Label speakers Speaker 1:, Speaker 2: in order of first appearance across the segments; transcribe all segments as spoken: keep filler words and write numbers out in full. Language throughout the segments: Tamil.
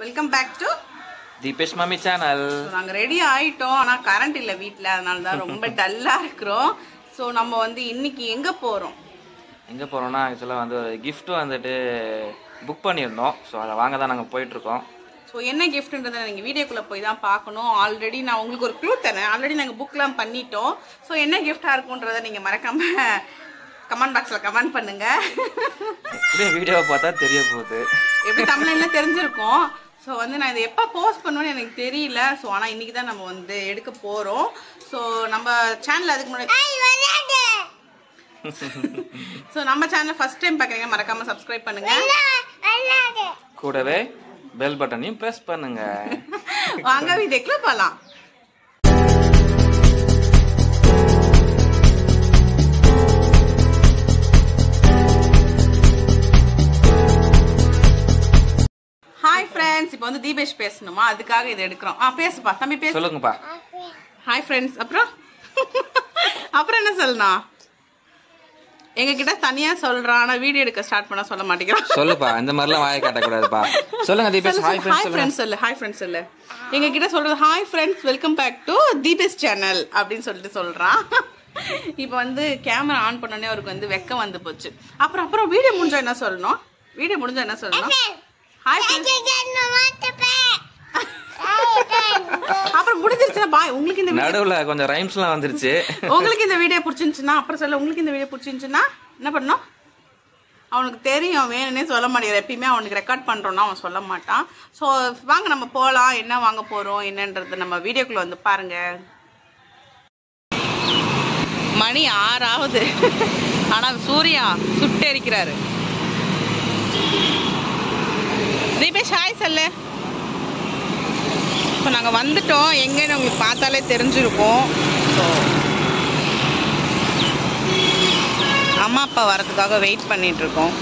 Speaker 1: Welcome back to
Speaker 2: Deepesh Mummy channel.
Speaker 1: நாங்க ரெடி ஆயிட்டோம். ஆனா கரண்ட் இல்ல வீட்ல, அதனால தான் ரொம்ப டல்லா இருக்குறோம். சோ நம்ம வந்து இன்னைக்கு எங்க போறோம்?
Speaker 2: எங்க போறோம்னா एक्चुअली வந்து gift வந்துட்டு புக் பண்ணிருந்தோம். சோ அத வாங்க தான் நாங்க போயிட்டு இருக்கோம்.
Speaker 1: சோ என்ன giftன்றதை நீங்க வீடியோக்குள்ள போய் தான் பார்க்கணும். ஆல்ரெடி நான் உங்களுக்கு ஒரு க்ளூ தரேன். ஆல்ரெடி நாங்க புக்லாம் பண்ணிட்டோம். சோ என்ன gift-ஆ இருக்கும்ன்றதை நீங்க மறக்காம கமெண்ட் பாக்ஸ்ல கமெண்ட் பண்ணுங்க.
Speaker 2: இந்த வீடியோவை பார்த்தா தெரிய போகுது.
Speaker 1: எப்படி தமிழ்ல தெரிஞ்சிருக்கும். சோ வந்து நான் இதை எப்ப போஸ்ட் பண்ணுவேன்னு எனக்கு தெரியல. சோ ஆனா இன்னைக்கு தான் நம்ம வந்து எடுக்க போறோம். சோ நம்ம சேனல் அதுக்கு முன்னாடி சோ நம்ம சேனல் ஃபர்ஸ்ட் டைம் பார்க்கறீங்க மறக்காம Subscribe பண்ணுங்க.
Speaker 2: கூடவே பெல் பட்டனையும் பிரஸ் பண்ணுங்க.
Speaker 1: வாங்க வீடியோக்குள்ள போலாம். ஹாய் ஃப்ரெண்ட்ஸ், இப்போ வந்து தீபேஷ் பேசணுமா, அதுக்காக இதை எடுக்கிறோம். ஆ பேசுப்பா தம்பி, பேசு.
Speaker 2: சொல்லுங்கப்பா.
Speaker 1: Hi friends. அப்புறம் அப்புறம் என்ன சொல்லணும்? எங்க கிட்ட தனியா சொல்றான், ஆனா வீடியோ எடுக்க ஸ்டார்ட் பண்ண சொல்ல மாட்டேங்கிறான்.
Speaker 2: சொல்லுப்பா, இந்த மாதிரிலாம் வாயை காட்ட கூடாதுப்பா. சொல்லுங்க தீபேஷ். ஹாய் ஃப்ரெண்ட்ஸ் சொல்லுங்க.
Speaker 1: ஃப்ரெண்ட்ஸ் சொல்லு. ஹாய் ஃப்ரெண்ட்ஸ் சொல்லு. எங்க கிட்ட சொல்றது hi friends, welcome back to Deepesh channel அப்படின்னு சொல்லிட்டு சொல்றான். இப்போ வந்து கேமரா ஆன் பண்ணோடனே அவருக்கு வந்து வெக்கம் வந்து போச்சு. அப்புறம் அப்புறம் வீடியோ முடிஞ்சா என்ன சொல்லணும்? வீடியோ முடிஞ்சா என்ன சொல்லணும்? ஹாய் அப்புறம் முடிஞ்சிருச்சுனா பாய். உங்களுக்கு இந்த
Speaker 2: நடுவுல கொஞ்சம் ரைம்ஸ்லாம் வந்துருச்சு.
Speaker 1: உங்களுக்கு இந்த வீடியோ பிடிச்சிருந்துச்சுன்னா அப்புறம் சொல்ல. உங்களுக்கு இந்த வீடியோ பிடிச்சிருந்துச்சுன்னா என்ன பண்ணணும்? அவனுக்கு தெரியும், வேணும்னே சொல்ல மாட்டேங்கிற. எப்பயுமே அவனுக்கு ரெக்கார்ட் பண்றோம்னா அவன் சொல்ல மாட்டான். ஸோ வாங்க நம்ம போகலாம். என்ன வாங்க போறோம் என்னன்றது நம்ம வீடியோக்குள்ள வந்து பாருங்க. மணி ஆறாவது, ஆனா சூர்யா சுட்டு எரிக்கிறாரு. தீபேஷ் ஹாய் சொல்லு. இப்போ நாங்கள் வந்துட்டோம். எங்கன்னு உங்களுக்கு பார்த்தாலே தெரிஞ்சிருக்கும். ஸோ அம்மா அப்பா வரதுக்காக வெயிட் பண்ணிட்டு இருக்கோம்.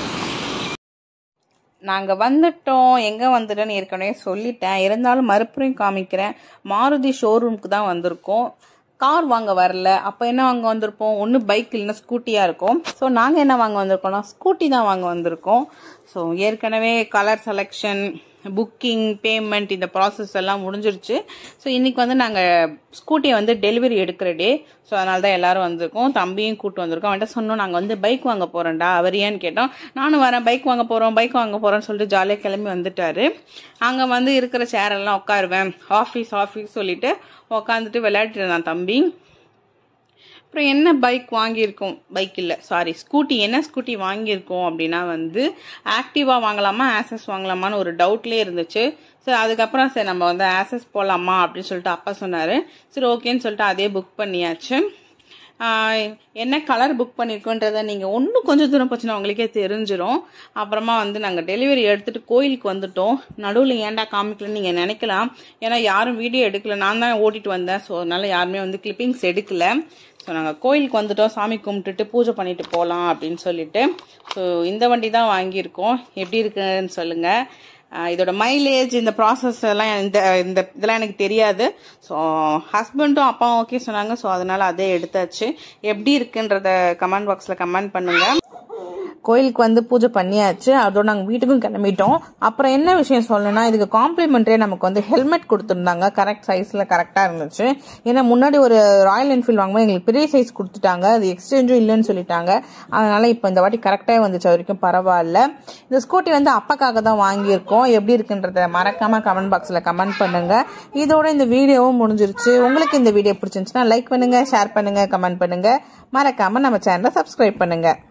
Speaker 1: நாங்கள் வந்துட்டோம். எங்கே வந்துட்டோன்னு ஏற்கனவே சொல்லிட்டேன், இருந்தாலும் மறுபடியும் காமிக்கிறேன். மாருதி ஷோரூமுக்கு தான் வந்திருக்கோம். கார் வாங்க வரல. அப்போ என்ன வாங்க வந்திருப்போம்? ஒன்று பைக் இல்லைன்னா ஸ்கூட்டியாக இருக்கும். ஸோ நாங்கள் என்ன வாங்க வந்திருக்கோம்னா ஸ்கூட்டி தான் வாங்க வந்திருக்கோம். ஸோ ஏற்கனவே கலர் செலெக்ஷன், புக்கிங், பேமெண்ட் இந்த ப்ராசஸ் எல்லாம் முடிஞ்சிருச்சு. ஸோ இன்னைக்கு வந்து நாங்கள் ஸ்கூட்டியை வந்து டெலிவரி எடுக்கிற டே. ஸோ அதனால தான் எல்லாரும் வந்திருக்கோம். தம்பியும் கூப்பிட்டு வந்திருக்கோம். அவன்கிட்ட சொன்னோம் நாங்கள் வந்து பைக் வாங்க போகிறோம்டா, அவர் ஏன்னு கேட்டோம். நானும் வரேன், பைக் வாங்க போகிறோம் பைக் வாங்க போகிறோன்னு சொல்லிட்டு ஜாலியாக கிளம்பி வந்துட்டாரு. அங்கே வந்து இருக்கிற சேரெல்லாம் உட்காருவேன், ஆஃபீஸ் ஆஃபீஸ் சொல்லிட்டு உட்காந்துட்டு விளையாடிட்டு இருந்தான் தம்பி. அப்புறம் என்ன பைக் வாங்கியிருக்கோம், பைக் இல்லை சாரி ஸ்கூட்டி. என்ன ஸ்கூட்டி வாங்கியிருக்கோம் அப்படின்னா வந்து ஆக்டிவா வாங்கலாமா ஆசஸ் வாங்கலாமான்னு ஒரு டவுட்லேயே இருந்துச்சு. சரி அதுக்கப்புறம் சரி நம்ம வந்து ஆசஸ் போகலாமா அப்படின்னு சொல்லிட்டு அப்பா சொன்னார். சரி ஓகேன்னு சொல்லிட்டு அதே புக் பண்ணியாச்சு. என்ன கலர் புக் பண்ணியிருக்கோன்றதை நீங்கள் ஒன்றும் கொஞ்சம் தூரம் போச்சுன்னா உங்களுக்கே தெரிஞ்சிடும். அப்புறமா வந்து நாங்கள் டெலிவரி எடுத்துகிட்டு கோயிலுக்கு வந்துட்டோம். நடுவில் ஏன்டா காமிக்கலன்னு நீங்கள் நினைக்கலாம். ஏன்னா யாரும் வீடியோ எடுக்கல, நான் தான் ஓட்டிட்டு வந்தேன். ஸோ அதனால யாருமே வந்து கிளிப்பிங்ஸ் எடுக்கல. ஸோ நாங்கள் கோயிலுக்கு வந்துட்டோம், சாமி கும்பிட்டுட்டு பூஜை பண்ணிட்டு போகலாம் அப்படின்னு சொல்லிட்டு. ஸோ இந்த வண்டி தான் வாங்கியிருக்கோம். எப்படி இருக்குன்னு சொல்லுங்கள். இதோட மைலேஜ், இந்த ப்ராசஸ் எல்லாம் இந்த இந்த இதெல்லாம் எனக்கு தெரியாது. ஸோ ஹஸ்பண்டும் அப்பாவும் ஓகே சொன்னாங்க. ஸோ அதனால அதே எடுத்தாச்சு. எப்படி இருக்குன்றத கமெண்ட் பாக்ஸில் கமெண்ட் பண்ணுங்க. கோயிலுக்கு வந்து பூஜை பண்ணியாச்சு. அதோட நாங்கள் வீட்டுக்கும் கிளம்பிட்டோம். அப்புறம் என்ன விஷயம் சொல்லணும்னா, இதுக்கு காம்ப்ளிமெண்ட்ரியே நமக்கு வந்து ஹெல்மெட் கொடுத்துருந்தாங்க. கரெக்ட் சைஸில் கரெக்டாக இருந்துச்சு. ஏன்னா முன்னாடி ஒரு ராயல் என்ஃபீல்டு வாங்கும்போது எங்களுக்கு பெரிய சைஸ் கொடுத்துட்டாங்க, அது எக்ஸ்சேஞ்சும் இல்லைன்னு சொல்லிட்டாங்க. அதனால இப்போ இந்த வாட்டி கரெக்டாக வந்துச்சு, வரைக்கும் பரவாயில்ல. இந்த ஸ்கூட்டி வந்து அப்பாக்காக தான் வாங்கியிருக்கோம். எப்படி இருக்குன்றத மறக்காம கமெண்ட் பாக்ஸில் கமெண்ட் பண்ணுங்க. இதோட இந்த வீடியோவும் முடிஞ்சிருச்சு. உங்களுக்கு இந்த வீடியோ பிடிச்சிருந்துச்சுன்னா லைக் பண்ணுங்க, ஷேர் பண்ணுங்க, கமெண்ட் பண்ணுங்க. மறக்காம நம்ம சேனலை சப்ஸ்கிரைப் பண்ணுங்க.